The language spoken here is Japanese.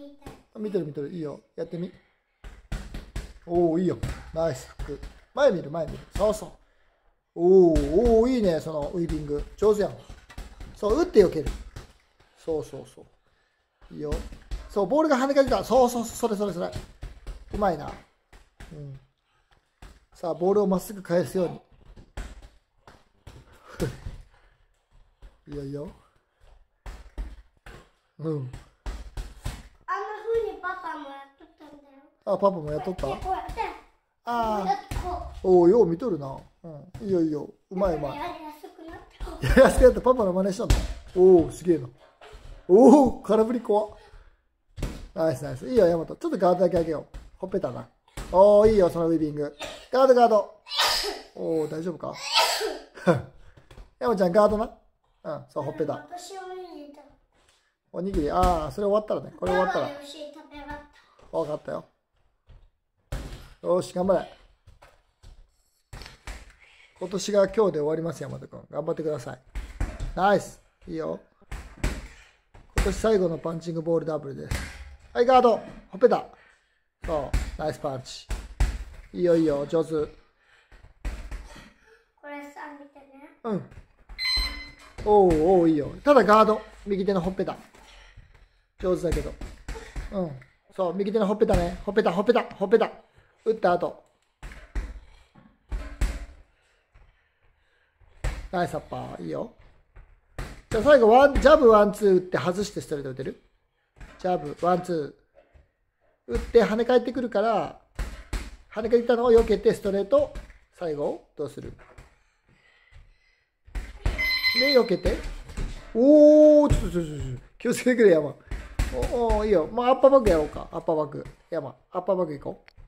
見てる見てる。いいよ。やってみ。おお、いいよ。ナイス。前見る、前見る。そうそう。おお、いいね、そのウィービング。上手やん。そう、打ってよける。そうそうそう。いいよ。そう、ボールが跳ね返ってた。そうそう、それそれそれ。うまいな。うん。さあ、ボールをまっすぐ返すように。いいよいいよ。うん。 あんな風にパパもやっとったんだよ。 あ、パパもやっとった。 こうやって。 ああ。 おお、よう見とるな。うん。いいよいいよ。うまいうまい。 やりやすくなった。 やりやすくなった。パパの真似したんだ。おお、すげえな。おお、空振り怖っ。ナイスナイス。いいよ、ヤマト。ちょっとガードだけあげよう。ほっぺたな。おお、いいよ、そのウィービング。ガードガード。おお、大丈夫か。ヤマちゃん、ガードな。うん、そう、ほっぺた。 私おにぎりだ。 おにぎり、ああ、それ終わったらね。これ終わったら。 よし、食べ終わった。 わかったよ。よし、頑張れ。今年が今日で終わります、山田君。頑張ってください。ナイス。いいよ。今年最後のパンチングボールダブルです。はい、ガード。ほっぺた。そう、ナイスパンチ。いいよ、いいよ、上手。 これさ、見てね。 うん。おうおう、いいよ。ただガード。右手のほっぺた。上手だけど。うん。そう、右手のほっぺたね。ほっぺた、ほっぺた、ほっぺた。打った後。ナイスアッパー。いいよ。じゃあ最後、ジャブ、ワン、ツー打って外してストレート打てる？ジャブ、ワン、ツー。打って跳ね返ってくるから、跳ね返ったのを避けてストレート、最後、どうする？で、避けて。おー、ちょっと、気をつけてくれ、山。おー、いいよ。もうアッパーバックやろうか。アッパーバック。山、アッパーバック行こう。